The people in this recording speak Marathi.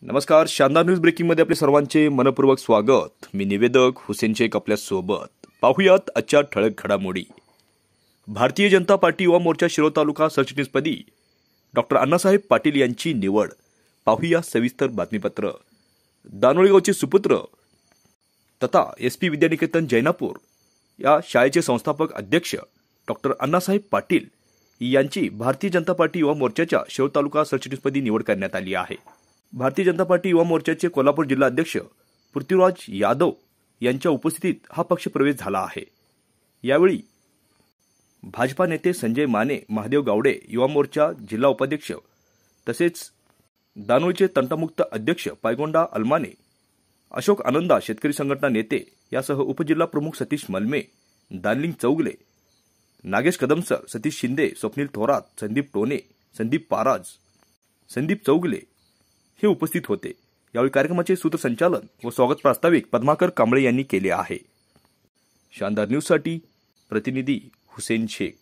नमस्कार, शानदार न्यूज ब्रेकिंग मध्ये आपले सर्वांचे मनपूर्वक स्वागत। मी निवेदक हुसेन शेख आपल्या सोबत। पाहुयात आजच्या ठळक घडामोडी। भारतीय जनता पार्टी युवा मोर्चा शिरोळ तालुका सरचिटणीसपदी डॉक्टर अण्णासाहेब पाटील यांची निवड। पाहुया सविस्तर बातमीपत्र। दानोळी गावचे सुपुत्र तथा एसपी विद्यानिकेतन जैनापूर या शाळेचे संस्थापक अध्यक्ष डॉक्टर अण्णासाहेब पाटील यांची भारतीय जनता पार्टी युवा मोर्चाच्या शिरोळ तालुका सरचिटणीसपदी निवड करण्यात आली आहे। भारतीय जनता पार्टी युवा मोर्चाचे कोल्हापूर जिल्हा अध्यक्ष पृथ्वीराज यादव यांच्या उपस्थितीत हा पक्ष प्रवेश झाला आहे। यावेळी भाजपा नेते संजय माने, महादेव गावडे युवा मोर्चा जिल्हा उपाध्यक्ष तसेच दानोळीचे तंटामुक्त अध्यक्ष पायगोंडा अलमाने, अशोक आनंदा शेतकरी संघटना नेते यासह उपजिल्हा प्रमुख सतीश मलमे, दानलिंग चौगले, नागेश कदमसर, सतीश शिंदे, स्वप्नील थोरात, संदीप टोने, संदीप पाराज, संदीप चौगले हे उपस्थित होते। यावेळी कार्यक्रमाचे सूत्रसंचालन व स्वागत प्रास्ताविक पद्माकर कांबळे यांनी केले आहे। शानदार न्यूज साठी प्रतिनिधी हुसेन शेख।